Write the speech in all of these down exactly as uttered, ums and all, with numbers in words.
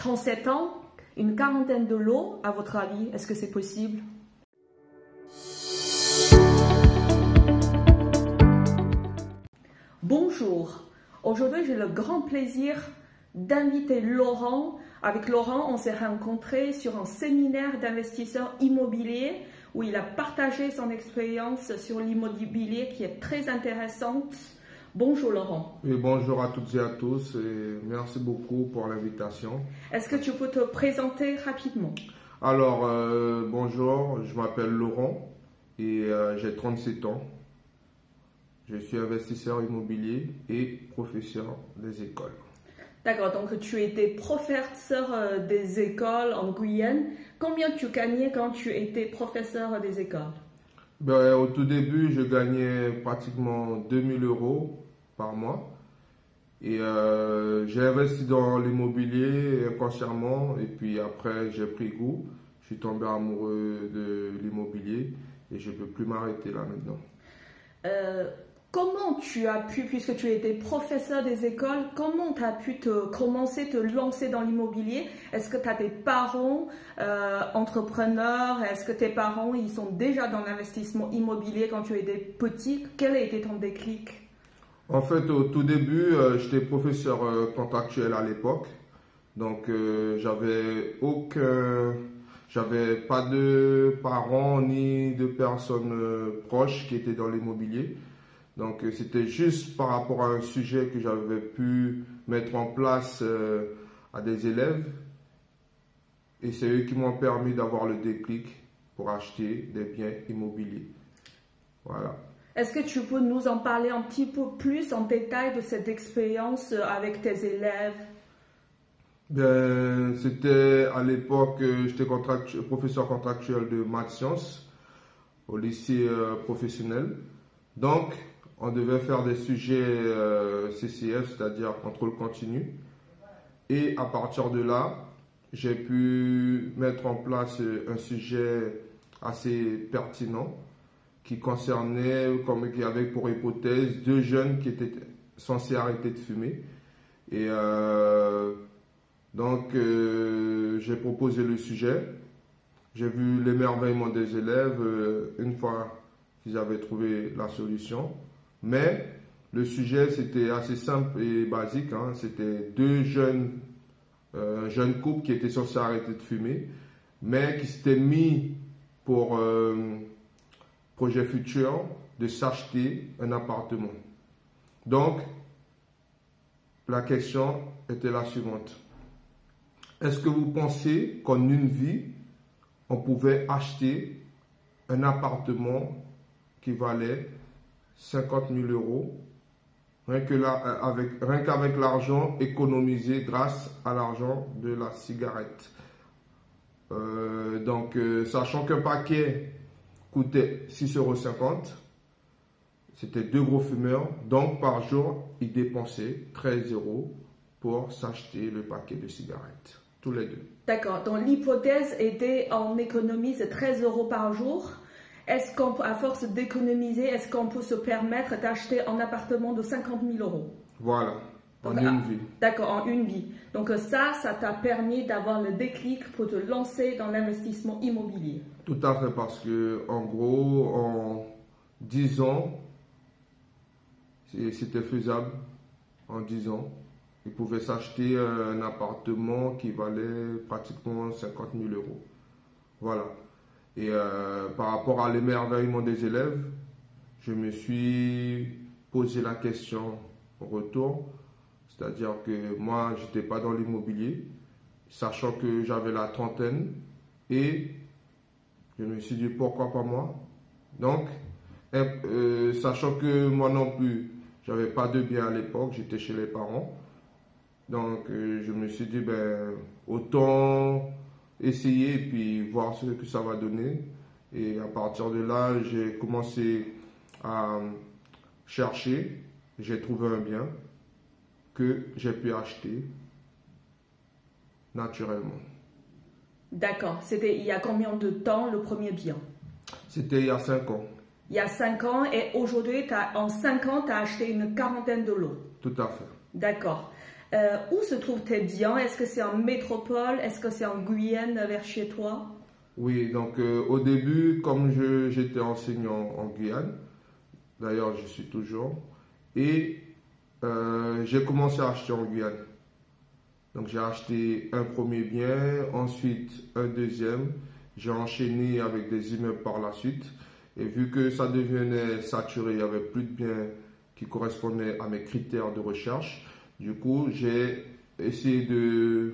trente-sept ans, une quarantaine de lots, à votre avis, est-ce que c'est possible? Bonjour, aujourd'hui j'ai le grand plaisir d'inviter Laurent. Avec Laurent, on s'est rencontrés sur un séminaire d'investisseurs immobiliers où il a partagé son expérience sur l'immobilier qui est très intéressante. Bonjour Laurent. Oui, bonjour à toutes et à tous et merci beaucoup pour l'invitation. Est-ce que tu peux te présenter rapidement? Alors, euh, bonjour, je m'appelle Laurent et euh, j'ai trente-sept ans. Je suis investisseur immobilier et professeur des écoles. D'accord, donc tu étais professeur des écoles en Guyane. Combien tu gagnais quand tu étais professeur des écoles? Ben, au tout début, je gagnais pratiquement deux mille euros par mois. Et euh, j'ai investi dans l'immobilier inconsciemment. Et puis après, j'ai pris goût. Je suis tombé amoureux de l'immobilier et je ne peux plus m'arrêter là maintenant. Euh, comment tu as pu, puisque tu étais professeur des écoles, comment tu as pu te, commencer, te lancer dans l'immobilier? Est-ce que tu as des parents euh, entrepreneurs? Est-ce que tes parents ils sont déjà dans l'investissement immobilier quand tu étais petit? Quel a été ton déclic? En fait, au tout début, euh, j'étais professeur euh, contractuel à l'époque. Donc, euh, j'avais aucun, j'avais pas de parents ni de personnes euh, proches qui étaient dans l'immobilier. Donc, euh, c'était juste par rapport à un sujet que j'avais pu mettre en place euh, à des élèves. Et c'est eux qui m'ont permis d'avoir le déclic pour acheter des biens immobiliers. Voilà. Est-ce que tu peux nous en parler un petit peu plus en détail de cette expérience avec tes élèves? Ben, c'était à l'époque, j'étais contractu- professeur contractuel de maths sciences au lycée euh, professionnel. Donc, on devait faire des sujets euh, C C F, c'est-à-dire contrôle continu. Et à partir de là, j'ai pu mettre en place un sujet assez pertinent qui concernait, comme qui avait pour hypothèse, deux jeunes qui étaient censés arrêter de fumer. Et euh, donc, euh, j'ai proposé le sujet. J'ai vu l'émerveillement des élèves euh, une fois qu'ils avaient trouvé la solution. Mais le sujet, c'était assez simple et basique. Hein. C'était deux jeunes, euh, jeunes couples qui étaient censés arrêter de fumer, mais qui s'étaient mis pour euh, projet futur de s'acheter un appartement. Donc, la question était la suivante. Est-ce que vous pensez qu'en une vie, on pouvait acheter un appartement qui valait cinquante mille euros, rien que là, avec, rien qu'avec l'argent économisé grâce à l'argent de la cigarette? Euh, donc, euh, sachant qu'un paquet coûtait six euros cinquante, c'était deux gros fumeurs, donc par jour, ils dépensaient treize euros pour s'acheter le paquet de cigarettes, tous les deux. D'accord, donc l'hypothèse était on économise treize euros par jour. Est-ce qu'à force d'économiser, est-ce qu'on peut se permettre d'acheter un appartement de cinquante mille euros? Voilà, en Donc, une ah, vie. D'accord, en une vie. Donc ça, ça t'a permis d'avoir le déclic pour te lancer dans l'investissement immobilier. Tout à fait, parce que en gros, en dix ans, c'était faisable. En dix ans, ils pouvaient s'acheter un appartement qui valait pratiquement cinquante mille euros. Voilà. Et euh, par rapport à l'émerveillement des élèves, je me suis posé la question au retour. C'est-à-dire que moi, je n'étais pas dans l'immobilier, sachant que j'avais la trentaine. Et je me suis dit, pourquoi pas moi? Donc, euh, sachant que moi non plus, j'avais pas de bien à l'époque, j'étais chez les parents. Donc, euh, je me suis dit, ben, autant essayer et puis voir ce que ça va donner. Et à partir de là, j'ai commencé à chercher. J'ai trouvé un bien que j'ai pu acheter naturellement. D'accord. C'était il y a combien de temps le premier bien? C'était il y a cinq ans. Il y a cinq ans et aujourd'hui, en cinq ans, tu as acheté une quarantaine de lots. Tout à fait. D'accord. Euh, où se trouvent tes biens? Est-ce que c'est en métropole? Est-ce que c'est en Guyane vers chez toi? Oui, donc euh, au début, comme je- j'étais enseignant en Guyane, d'ailleurs je suis toujours, et euh, j'ai commencé à acheter en Guyane. Donc j'ai acheté un premier bien, ensuite un deuxième, j'ai enchaîné avec des immeubles par la suite, et vu que ça devenait saturé, il n'y avait plus de biens qui correspondaient à mes critères de recherche, du coup j'ai essayé de,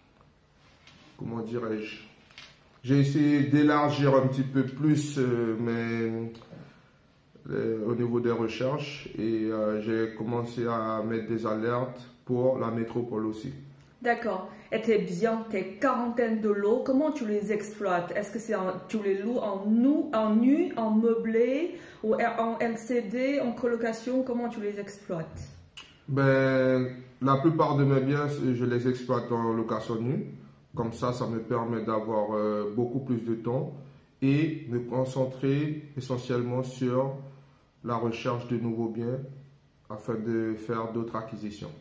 comment dirais-je, j'ai essayé d'élargir un petit peu plus euh, mes, euh, au niveau des recherches et euh, j'ai commencé à mettre des alertes pour la métropole aussi. D'accord. Et tes biens, tes quarantaines de lots, comment tu les exploites? Est-ce que c'est en- tu les loues en nu, en nu, en meublé ou en L C D, en colocation? Comment tu les exploites? Ben, la plupart de mes biens, je les exploite en location nue. Comme ça, ça me permet d'avoir euh, beaucoup plus de temps et me concentrer essentiellement sur la recherche de nouveaux biens afin de faire d'autres acquisitions.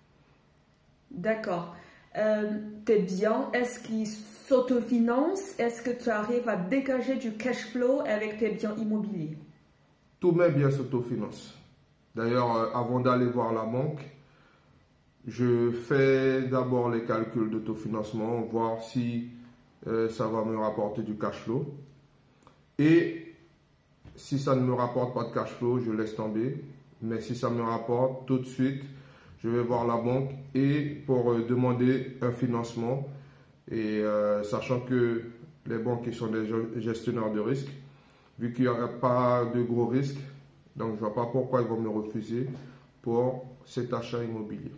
D'accord. Euh, tes biens, est-ce qu'ils s'autofinancent? Est-ce que tu arrives à dégager du cash flow avec tes biens immobiliers? Tous mes biens s'autofinancent. D'ailleurs, euh, avant d'aller voir la banque, je fais d'abord les calculs d'autofinancement, voir si euh, ça va me rapporter du cash flow. Et si ça ne me rapporte pas de cash flow, je laisse tomber. Mais si ça me rapporte, tout de suite, je vais voir la banque et pour euh, demander un financement. Et euh, sachant que les banques sont des gestionnaires de risques, vu qu'il n'y a pas de gros risques, donc je ne vois pas pourquoi ils vont me refuser pour cet achat immobilier.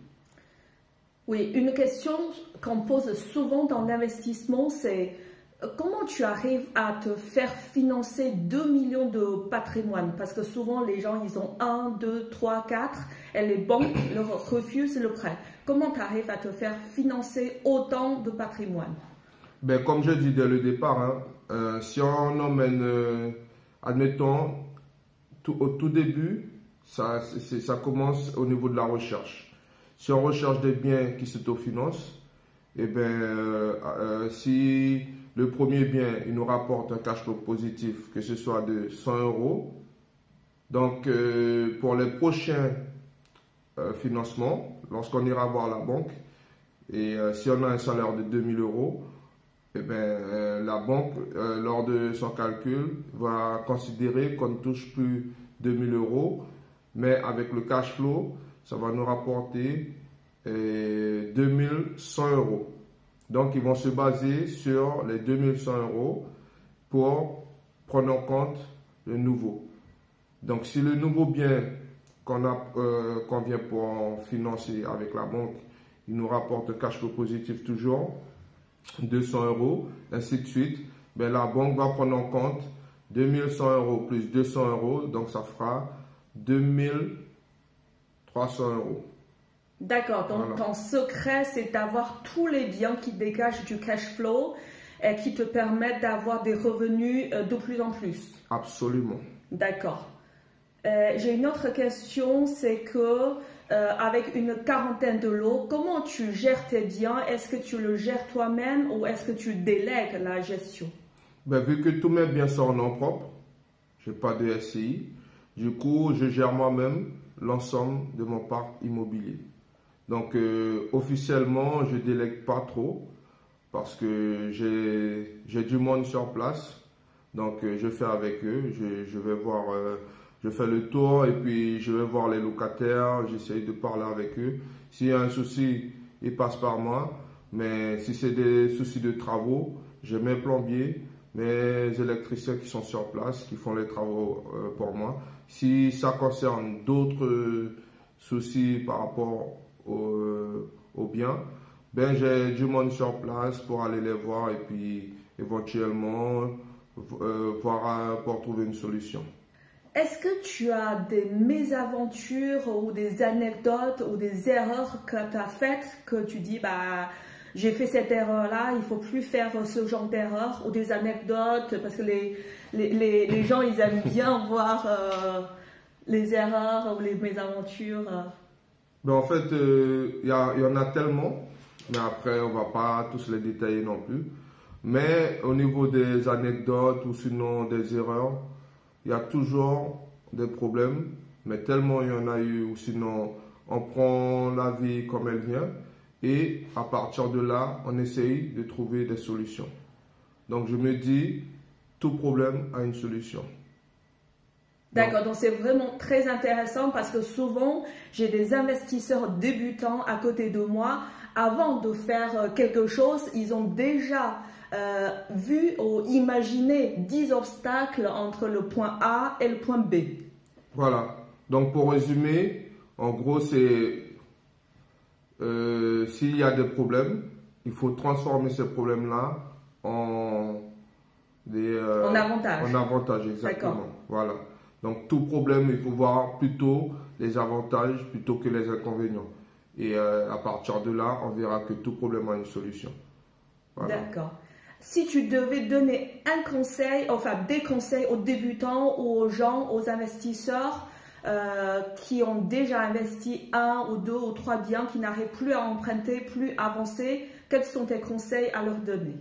Oui, une question qu'on pose souvent dans l'investissement, c'est euh, comment tu arrives à te faire financer deux millions de patrimoine? Parce que souvent, les gens, ils ont un, deux, trois, quatre, et les banques leur refusent le prêt. Comment tu arrives à te faire financer autant de patrimoine? Ben, comme je dis dès le départ, hein, euh, si on emmène, euh, admettons, tout, au tout début, ça, c'est- ça commence au niveau de la recherche. Si on recherche des biens qui s'autofinancent, eh ben, euh, euh, si le premier bien il nous rapporte un cash flow positif, que ce soit de cent euros, donc euh, pour les prochains euh, financements, lorsqu'on ira voir la banque, et euh, si on a un salaire de deux mille euros, eh ben, euh, la banque, euh, lors de son calcul, va considérer qu'on ne touche plus deux mille euros, mais avec le cash flow, ça va nous rapporter euh, deux mille cent euros. Donc, ils vont se baser sur les deux mille cent euros pour prendre en compte le nouveau. Donc, si le nouveau bien qu'on a, euh, qu'on vient pour en financer avec la banque, il nous rapporte un cash flow positif toujours, deux cents euros, ainsi de suite, ben, la banque va prendre en compte deux mille cent euros plus deux cents euros, donc ça fera deux mille trois cents euros. D'accord, donc Voilà. ton secret, c'est d'avoir tous les biens qui dégagent du cash flow et qui te permettent d'avoir des revenus euh, de plus en plus. Absolument. D'accord. Euh, j'ai une autre question, c'est que euh, avec une quarantaine de lots, comment tu gères tes biens? Est-ce que tu le gères toi-même ou est-ce que tu délègues la gestion? Ben, vu que tous mes biens sont en nom propre, je n'ai pas de S C I, du coup, je gère moi-même l'ensemble de mon parc immobilier. Donc, euh, officiellement, je ne délègue pas trop parce que j'ai j'ai du monde sur place. Donc, euh, je fais avec eux, je, je vais voir, euh, je fais le tour et puis je vais voir les locataires, j'essaye de parler avec eux. S'il y a un souci, ils passent par moi. Mais si c'est des soucis de travaux, j'ai mes plombiers, mes électriciens qui sont sur place, qui font les travaux euh, pour moi. Si ça concerne d'autres euh, soucis par rapport au, euh, au bien, ben j'ai du monde sur place pour aller les voir et puis éventuellement euh, voir euh, pour trouver une solution. Est-ce que tu as des mésaventures ou des anecdotes ou des erreurs que tu as faites que tu dis, bah, j'ai fait cette erreur-là, il ne faut plus faire ce genre d'erreur, ou des anecdotes, parce que les, les, les, les gens, ils aiment bien voir euh, les erreurs ou les mésaventures. Ben, en fait, il euh, y, y en a tellement, mais après, on ne va pas tous les détailler non plus. Mais au niveau des anecdotes ou sinon des erreurs, il y a toujours des problèmes, mais tellement il y en a eu, ou sinon on prend la vie comme elle vient, et à partir de là, on essaye de trouver des solutions. Donc je me dis, tout problème a une solution. D'accord, donc c'est vraiment très intéressant parce que souvent, j'ai des investisseurs débutants à côté de moi. Avant de faire quelque chose, ils ont déjà euh, vu ou imaginé dix obstacles entre le point A et le point B. Voilà, donc pour résumer, en gros, c'est euh, s'il y a des problèmes, il faut transformer ces problèmes-là en des euh, en avantage. En avantage, exactement. Voilà. Donc tout problème, il faut voir plutôt les avantages plutôt que les inconvénients. Et euh, à partir de là, on verra que tout problème a une solution. Voilà. D'accord. Si tu devais donner un conseil, enfin des conseils aux débutants ou aux gens, aux investisseurs euh, qui ont déjà investi un ou deux ou trois biens, qui n'arrivent plus à emprunter, plus à avancer, quels sont tes conseils à leur donner?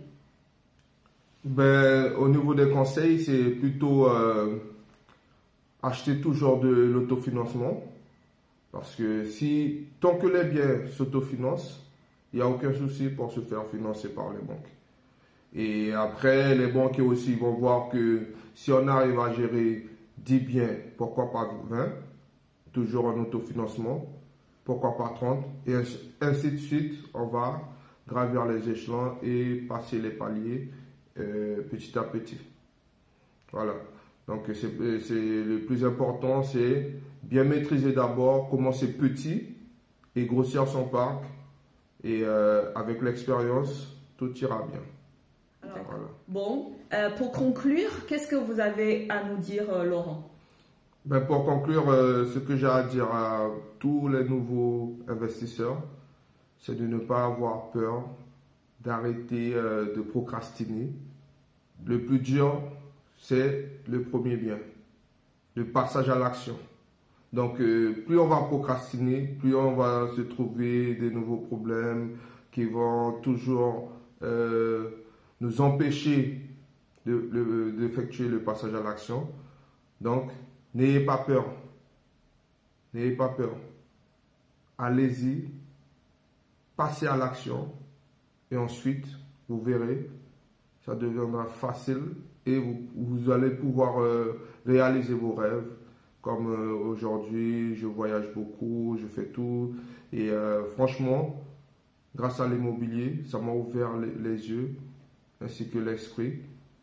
Ben, au niveau des conseils, c'est plutôt euh, acheter toujours de l'autofinancement. Parce que si, tant que les biens s'autofinancent, il n'y a aucun souci pour se faire financer par les banques. Et après, les banquiers aussi vont voir que si on arrive à gérer dix biens, pourquoi pas vingt, toujours en autofinancement, pourquoi pas trente, et ainsi de suite, on va gravir les échelons et passer les paliers euh, petit à petit. Voilà. Donc, c'est le plus important, c'est bien maîtriser d'abord, commencer petit et grossir son parc. Et euh, avec l'expérience, tout ira bien. Voilà. Bon, euh, pour conclure, qu'est-ce que vous avez à nous dire, euh, Laurent? Ben, pour conclure, euh, ce que j'ai à dire à tous les nouveaux investisseurs, c'est de ne pas avoir peur, d'arrêter euh, de procrastiner. Le plus dur, c'est le premier bien, le passage à l'action. Donc, euh, plus on va procrastiner, plus on va se trouver des nouveaux problèmes qui vont toujours euh, nous empêcher d'effectuer le passage à l'action. Donc, n'ayez pas peur. N'ayez pas peur. Allez-y, passez à l'action et ensuite, vous verrez, ça deviendra facile et vous, vous allez pouvoir euh, réaliser vos rêves. Comme euh, aujourd'hui, je voyage beaucoup, je fais tout. Et euh, franchement, grâce à l'immobilier, ça m'a ouvert les, les yeux ainsi que l'esprit.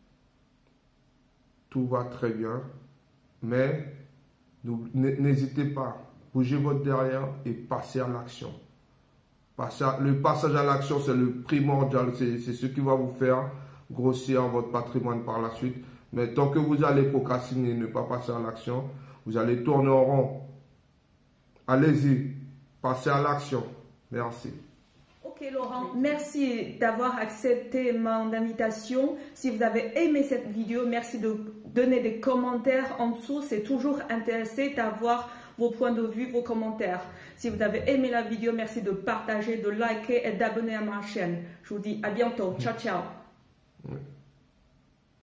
Tout va très bien. Mais n'hésitez pas, bougez votre derrière et passez à l'action. Le passage à l'action, c'est le primordial. C'est ce qui va vous faire grossir votre patrimoine par la suite. Mais tant que vous allez procrastiner, ne pas passer à l'action, vous allez tourner en rond. Allez-y, passez à l'action. Merci. Ok Laurent, merci d'avoir accepté mon invitation. Si vous avez aimé cette vidéo, merci de donner des commentaires en dessous. C'est toujours intéressant d'avoir vos points de vue, vos commentaires. Si vous avez aimé la vidéo, merci de partager, de liker et d'abonner à ma chaîne. Je vous dis à bientôt. Ciao, ciao. Oui.